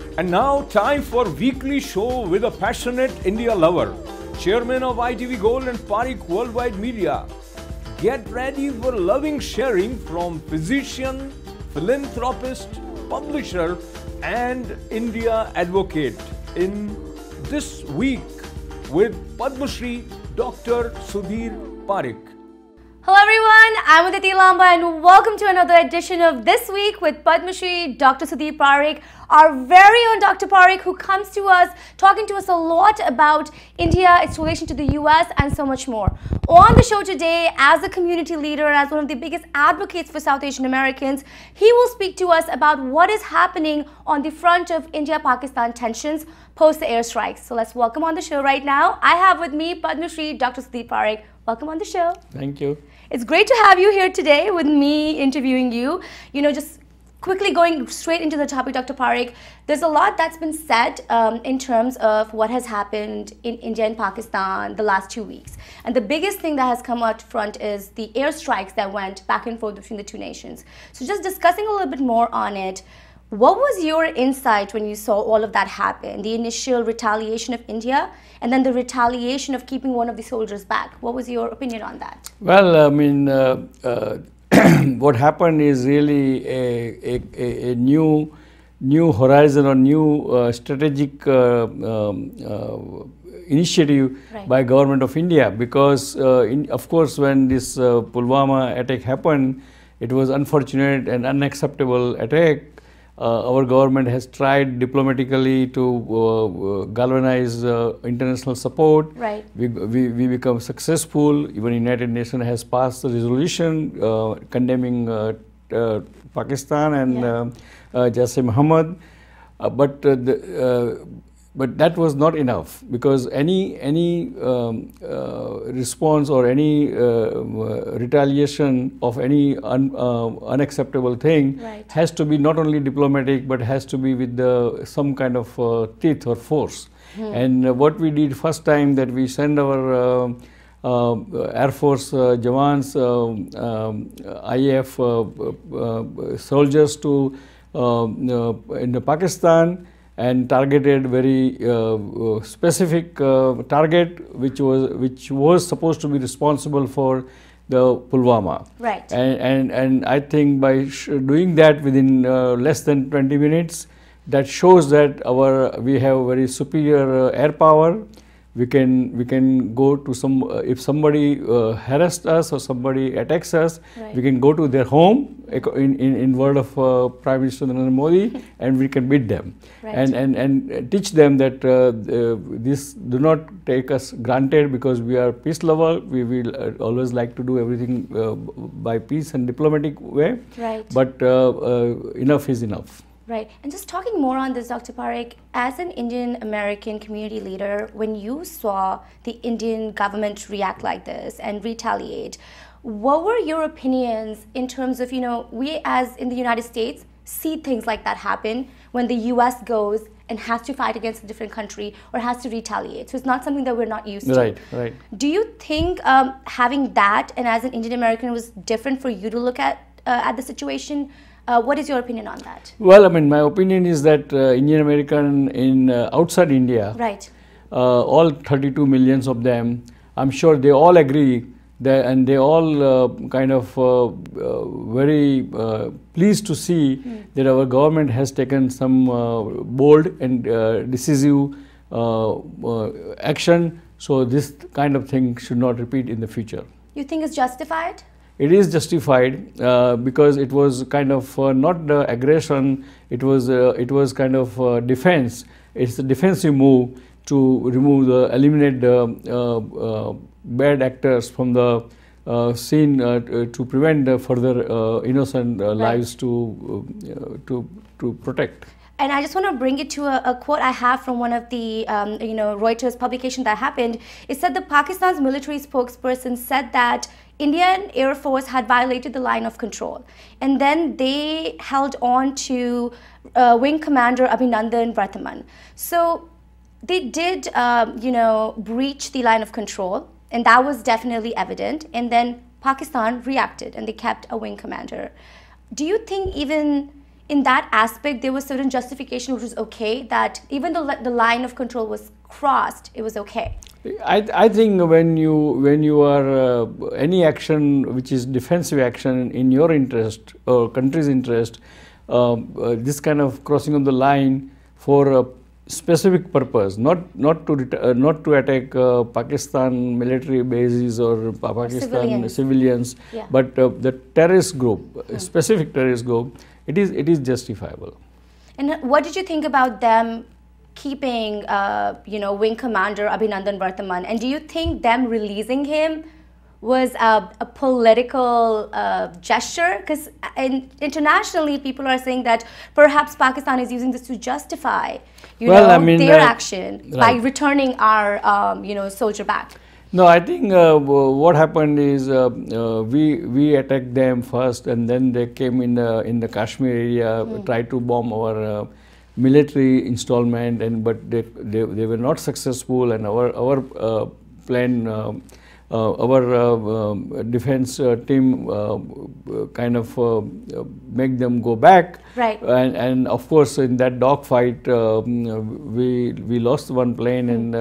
And now, time for weekly show with a passionate India lover, chairman of ITV Gold and Parikh Worldwide Media. Get ready for loving sharing from physician, philanthropist, publisher, and India advocate in this week with Padma Shri, Dr. Sudhir Parikh. Hello everyone, I'm Aditi Lamba and welcome to another edition of This Week with Padma Shri, Dr. Sudhir Parikh, our very own Dr. Parikh, who comes to us, talking to us a lot about India, its relation to the US and so much more. On the show today, as a community leader, as one of the biggest advocates for South Asian Americans, he will speak to us about what is happening on the front of India-Pakistan tensions post the airstrikes. So let's welcome on the show right now. I have with me Padma Shri, Dr. Sudhir Parikh. Welcome on the show. Thank you. It's great to have you here today with me interviewing you. You know, just quickly going straight into the topic, Dr. Parikh, there's a lot that's been said in terms of what has happened in India and Pakistan the last 2 weeks. And the biggest thing that has come out front is the airstrikes that went back and forth between the two nations. So just discussing a little bit more on it, what was your insight when you saw all of that happen? The initial retaliation of India and then the retaliation of keeping one of the soldiers back. What was your opinion on that? Well, I mean, what happened is really a new horizon or new strategic initiative by government of India, because of course when this Pulwama attack happened, it was unfortunate and unacceptable attack. Our government has tried diplomatically to galvanize international support. Right. We become successful. Even United Nations has passed a resolution condemning Pakistan and Jassim Muhammad. But that was not enough, because any response or any retaliation of any unacceptable thing has to be not only diplomatic but has to be with some kind of teeth or force. And what we did first time, that we send our Air Force Jawans, IAF soldiers to in Pakistan, and targeted very specific target, which was supposed to be responsible for the Pulwama. Right. And I think by doing that within less than 20 minutes, that shows that we have very superior air power. We can go to if somebody harassed us or somebody attacks us, we can go to their home, in word of Prime Minister Narendra Modi, and we can beat them, and teach them that this do not take us granted, because we are peace lover. We will always like to do everything by peace and diplomatic way. Right. But enough is enough. Right. And just talking more on this, Dr. Parikh, as an Indian American community leader, when you saw the Indian government react like this and retaliate, what were your opinions in terms of, you know, we as in the United States see things like that happen when the US goes and has to fight against a different country or has to retaliate. So it's not something that we're not used to. Right, right. Do you think having that and as an Indian American was different for you to look at the situation? What is your opinion on that? Well, I mean, my opinion is that Indian American in outside India, all 32 millions of them, I'm sure they all agree that, and they all kind of very pleased to see that our government has taken some bold and decisive action. So this kind of thing should not repeat in the future. You think it's justified? It is justified because it was kind of not the aggression, it was kind of defense. It's a defensive move to eliminate the bad actors from the scene to prevent the further innocent lives to protect. And I just want to bring it to a quote I have from one of the Reuters publication that happened. It said the Pakistan's military spokesperson said that Indian Air Force had violated the line of control. And then they held on to Wing Commander Abhinandan Varthaman. So they did, breach the line of control. And that was definitely evident. And then Pakistan reacted and they kept a wing commander. Do you think even in that aspect, there was certain justification which was okay, that even though the line of control was crossed, it was okay. I think when you are any action which is defensive action in your interest or country's interest, this kind of crossing of the line for a specific purpose, not to attack Pakistan military bases or Pakistan civilians, yeah. but the terrorist group, specific terrorist group, it is justifiable. And what did you think about them keeping, Wing Commander Abhinandan Varthaman? And do you think them releasing him was a political gesture? Because internationally, people are saying that perhaps Pakistan is using this to justify, their action by returning our, soldier back. No, I think what happened is we attacked them first, and then they came in the Kashmir area, tried to bomb our military installment, but they were not successful, and our plan, our defense team kind of make them go back. Right. And of course, in that dogfight, we lost one plane, and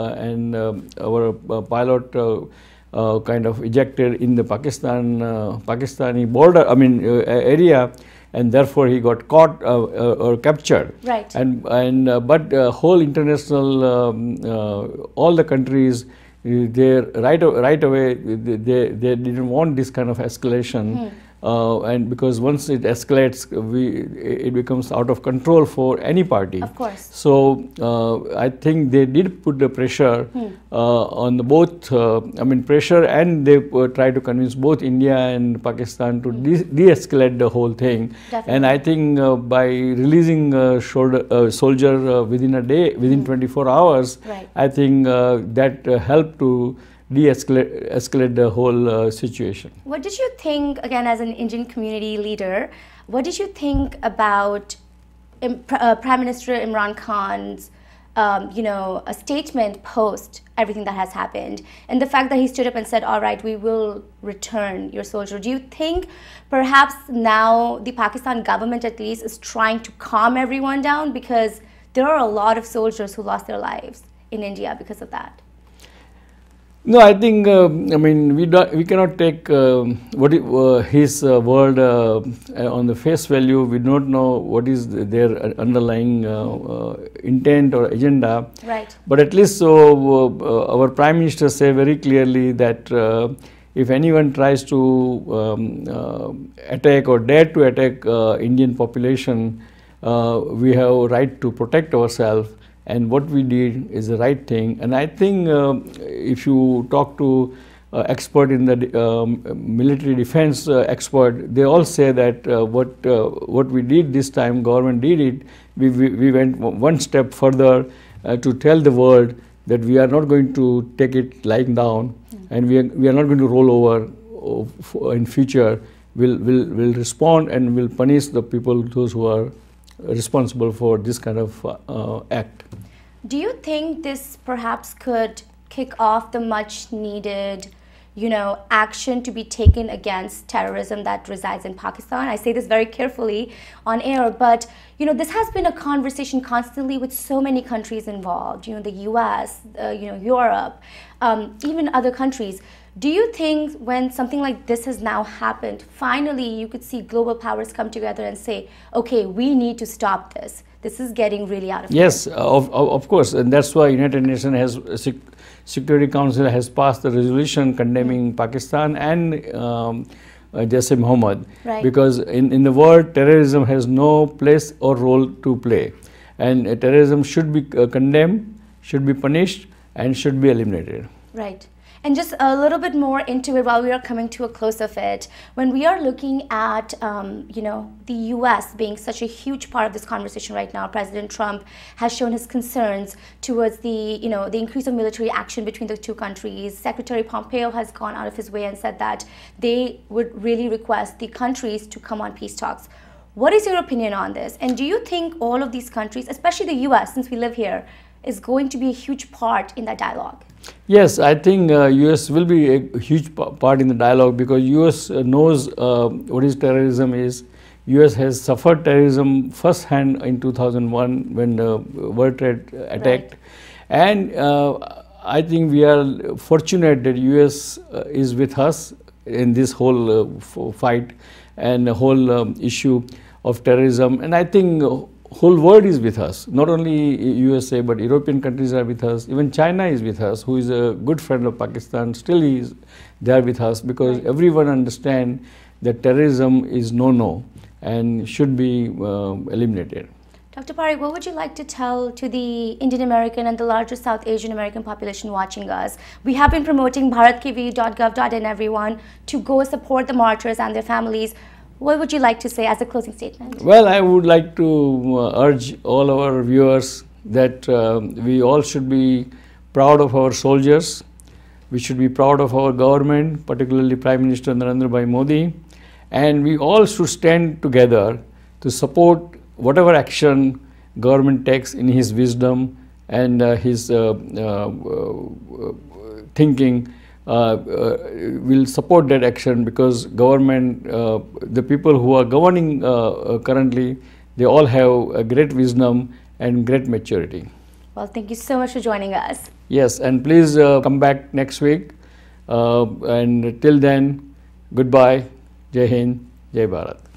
our pilot kind of ejected in the Pakistani border, area. And therefore he got caught or captured. Right. But whole international, all the countries, they right away they didn't want this kind of escalation. And because once it escalates, it becomes out of control for any party. Of course. So I think they did put the pressure on the both. Pressure, and they try to convince both India and Pakistan to de-escalate the whole thing. Definitely. And I think by releasing a soldier within a day, within 24 hours, right. I think that helped to de-escalate the whole situation. What did you think, again, as an Indian community leader, what did you think about Prime Minister Imran Khan's, a statement post everything that has happened, and the fact that he stood up and said, all right, we will return your soldier? Do you think perhaps now the Pakistan government at least is trying to calm everyone down, because there are a lot of soldiers who lost their lives in India because of that? No, I think we cannot take his word on the face value. We don't know what is their underlying intent or agenda. Right. But at least our Prime Minister say very clearly that if anyone tries to attack or dare to attack Indian population, we have a right to protect ourselves. And what we did is the right thing. And I think if you talk to expert in the military defense expert, they all say that what we did this time, government did it. We went one step further to tell the world that we are not going to take it lying down, and we are not going to roll over in future. We'll respond and will punish the people, those who are responsible for this kind of act. Do you think this perhaps could kick off the much needed, action to be taken against terrorism that resides in Pakistan? I say this very carefully on air, but this has been a conversation constantly with so many countries involved, the US, Europe, even other countries. Do you think when something like this has now happened, finally you could see global powers come together and say, okay, we need to stop this. This is getting really out of hand. Yes, of course, and that's why United Nations Security Council has passed the resolution condemning Pakistan and Jaish Mohammed. Right. Because in the world, terrorism has no place or role to play, and terrorism should be condemned, should be punished, and should be eliminated. Right. And just a little bit more into it while we are coming to a close of it, when we are looking at, the US being such a huge part of this conversation right now, President Trump has shown his concerns towards the increase of military action between the two countries. Secretary Pompeo has gone out of his way and said that they would really request the countries to come on peace talks. What is your opinion on this? And do you think all of these countries, especially the US, since we live here, is going to be a huge part in that dialogue? Yes, I think US will be a huge part in the dialogue, because US knows what is terrorism is. US has suffered terrorism firsthand in 2001 when the World Trade attacked. And I think we are fortunate that US is with us in this whole fight and the whole issue of terrorism. And I think whole world is with us, not only USA but European countries are with us, even China is with us, who is a good friend of Pakistan, still is there with us, because everyone understands that terrorism is no and should be eliminated. Dr. Parikh, what would you like to tell to the Indian American and the larger South Asian American population watching us? We have been promoting bharatkivi.gov.in, everyone, to go support the martyrs and their families. What would you like to say as a closing statement? Well, I would like to urge all our viewers that we all should be proud of our soldiers. We should be proud of our government, particularly Prime Minister Narendra Bhai Modi. And we all should stand together to support whatever action government takes in his wisdom and his thinking. Will support that action, because government, the people who are governing currently, they all have a great wisdom and great maturity. Well, thank you so much for joining us. Yes, and please come back next week. And till then, goodbye. Jai Hind, Jai Bharat.